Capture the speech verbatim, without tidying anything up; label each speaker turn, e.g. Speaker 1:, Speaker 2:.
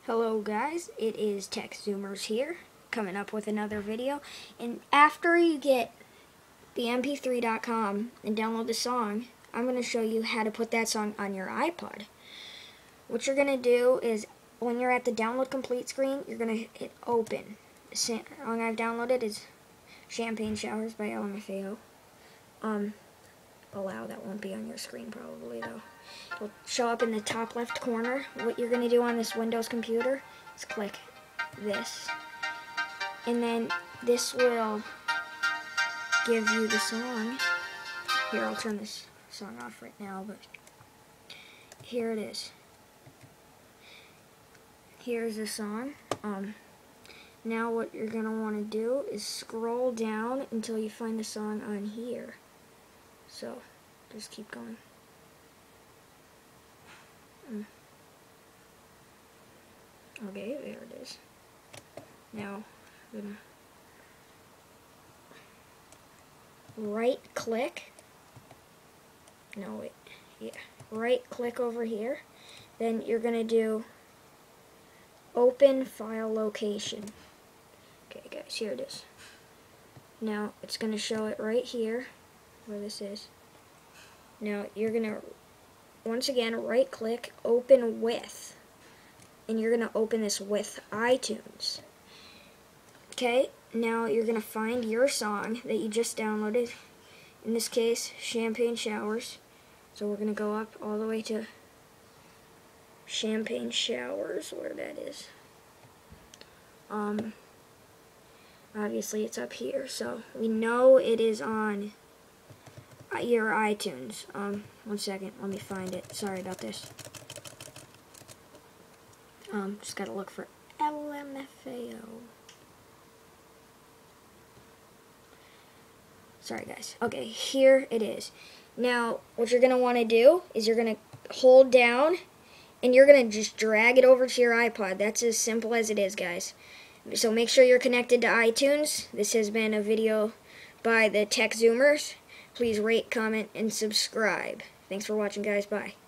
Speaker 1: Hello guys, it is TechZoomers here, coming up with another video. And after you get the M P three dot com and download the song, I'm going to show you how to put that song on your iPod. What you're going to do is, when you're at the download complete screen, you're going to hit open. The song I've downloaded is Champagne Showers by L M F A O. Um, allow, that won't be on your screen probably though. It'll show up in the top left corner. What you're going to do on this Windows computer is click this. And then this will give you the song. Here, I'll turn this song off right now, but here it is. Here's the song. Um, now what you're going to want to do is scroll down until you find the song on here. So, just keep going. Mm. Okay, there it is. Now, I'm gonna right click. No, wait. Yeah. Right click over here. Then you're gonna do open file location. Okay, guys, here it is. Now, it's gonna show it right here where this is. Now, you're gonna once again right click, open with, and you're gonna open this with iTunes. Okay, now you're gonna find your song that you just downloaded, in this case Champagne Showers. So we're gonna go up all the way to Champagne Showers, where that is. Um obviously it's up here, so we know it is on your iTunes. Um, one second, let me find it. Sorry about this. Um, just gotta look for L M F A O. Sorry guys. Okay, here it is. Now, what you're gonna want to do is you're gonna hold down and you're gonna just drag it over to your iPod. That's as simple as it is, guys. So make sure you're connected to iTunes. This has been a video by the TechZoomers. Please rate, comment, and subscribe. Thanks for watching, guys. Bye.